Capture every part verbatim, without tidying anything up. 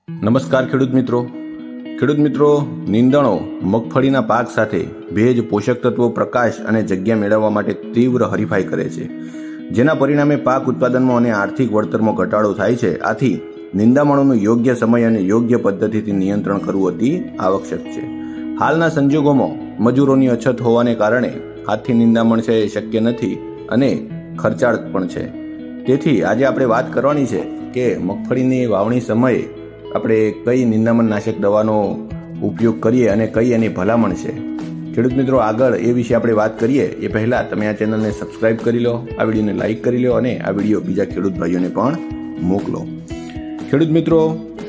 નમસ્કાર ખેડૂત મિત્રો ખેડૂત મિત્રો નીંદણો મગફળીના પાક સાથે ભેજ, પોષક તત્વો, પ્રકાશ અને જગ્યા મેળવવા માટે તીવ્ર હરીફાઈ કરે છે, જેના પરિણામે પાક ઉત્પાદનમાં અને આર્થિક વળતરમાં ઘટાડો થાય છે. આથી નિંદામણોનું યોગ્ય સમય અને યોગ્ય પદ્ધતિથી નિયંત્રણ કરવું અતિ આવશ્યક છે. હાલના સંજોગોમાં મજૂરોની અછત હોવાને કારણે હાથથી નિંદામણ છે એ શક્ય નથી અને ખર્ચાળ પણ છે. તેથી આજે આપણે વાત કરવાની છે કે મગફળીની વાવણી સમયે આપણે કઈ નિંદામણ નાશક દવાનો ઉપયોગ કરીએ અને કઈ એની ભલામણ છે. ખેડૂત મિત્રો, આગળ એ વિશે આપણે વાત કરીએ એ પહેલાં તમે આ ચેનલને સબસ્ક્રાઈબ કરી લો, આ વિડીયોને લાઇક કરી લો અને આ વિડીયો બીજા ખેડૂત ભાઈઓને પણ મોકલો. ખેડૂત મિત્રો,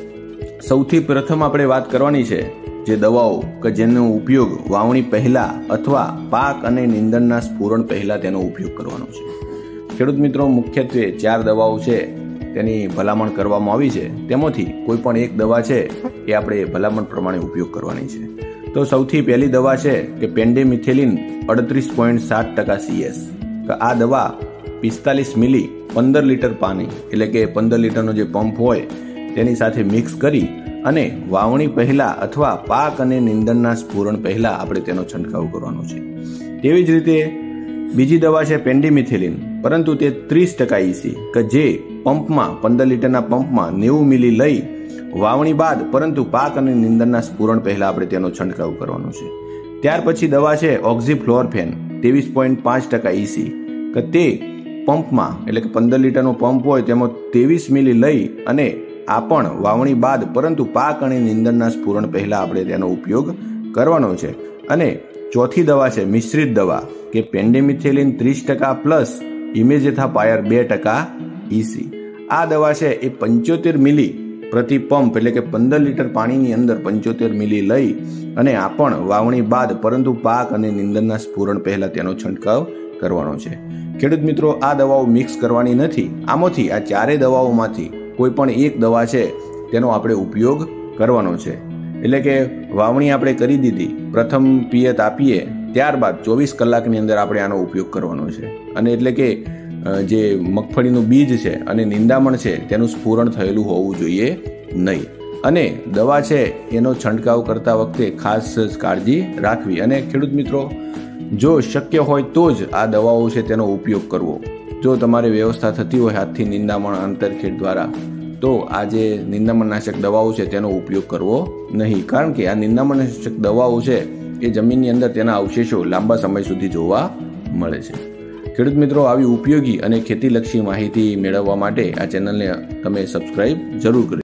સૌથી પ્રથમ આપણે વાત કરવાની છે જે દવાઓ કે જેનો ઉપયોગ વાવણી પહેલાં અથવા પાક અને નીંદણના સ્ફુરણ પહેલાં તેનો ઉપયોગ કરવાનો છે. ખેડૂત મિત્રો, મુખ્યત્વે ચાર દવાઓ છે તેની ભલામણ કરવામાં આવી છે. તેમાંથી કોઈ પણ એક દવા છે એ આપણે ભલામણ પ્રમાણે ઉપયોગ કરવાની છે. તો સૌથી પહેલી દવા છે કે પેન્ડેમિથેલિન અડત્રીસ પોઈન્ટ સાત ટકા સીએસ. આ દવા પિસ્તાલીસ મિલી પંદર લીટર પાણી એટલે કે પંદર લીટરનો જે પંપ હોય તેની સાથે મિક્સ કરી અને વાવણી પહેલા અથવા પાક અને નીંદણના સ્ફુરણ પહેલા આપણે તેનો છંટકાવ કરવાનો છે. તેવી જ રીતે બીજી દવા છે પેન્ડિમિથેલિન, પરંતુ તે ત્રીસ ટકા ઈસી કે જે પંપમાં પંદર લીટરના પંપમાં નેવું મિલી લઈ વાવણી બાદ પરંતુ પાક અને નીંદણના સ્ફુરણ પહેલા આપણે તેનો છંટકાવ કરવાનો છે. ત્યાર પછી દવા છે ઓક્ઝીફ્લોરફેન ત્રેવીસ પોઈન્ટ પાંચ ટકા ઈસી કે તે પંપમાં એટલે કે પંદર લીટરનો પંપ હોય તેમાં ત્રેવીસ મિલી લઈ અને આ પણ વાવણી બાદ પરંતુ પાક અને નીંદણના સ્ફુરણ પહેલા આપણે તેનો ઉપયોગ કરવાનો છે. અને ચોથી દવા છે મિશ્રિત દવા કે પેન્ડેમિથેલિન ત્રીસ ટકા પ્લસ ઇમેજેથાપાયર બે ટકા ઈસી. આ દવા છે એ પંચોતેર મિલી પ્રતિ પંપ એટલે કે પંદર લીટર પાણીની અંદર પંચોતેર મિલી લઈ અને આ પણ વાવણી બાદ પરંતુ પાક અને નીંદણના સ્ફુરણ પહેલા તેનો છંટકાવ કરવાનો છે. ખેડૂત મિત્રો, આ દવાઓ મિક્સ કરવાની નથી. આમાંથી આ ચારેય દવાઓમાંથી કોઈ પણ એક દવા છે તેનો આપણે ઉપયોગ કરવાનો છે. એટલે કે વાવણી આપણે કરી દીધી, પ્રથમ પિયત આપીએ, ત્યારબાદ ચોવીસ કલાકની અંદર આપણે આનો ઉપયોગ કરવાનો છે. અને એટલે કે જે મગફળીનું બીજ છે અને નિંદામણ છે તેનું સ્ફુરણ થયેલું હોવું જોઈએ નહીં. અને દવા છે એનો છંટકાવ કરતા વખતે ખાસ કાળજી રાખવી. અને ખેડૂત મિત્રો, જો શક્ય હોય તો જ આ દવાઓ છે તેનો ઉપયોગ કરવો. જો તમારે વ્યવસ્થા થતી હોય હાથથી નિંદામણ આંતરખેડ દ્વારા, તો આ જે નિંદામણ નાશક દવાઓ છે તેનો ઉપયોગ કરવો નહીં. કારણ કે આ નિંદામણ નાશક દવાઓ છે એ જમીનની અંદર તેના અવશેષો લાંબા સમય સુધી જોવા મળે છે. ખેડૂત મિત્રો, આવી ઉપયોગી અને ખેતીલક્ષી માહિતી મેળવવા માટે આ ચેનલને તમે સબસ્ક્રાઈબ જરૂર કરી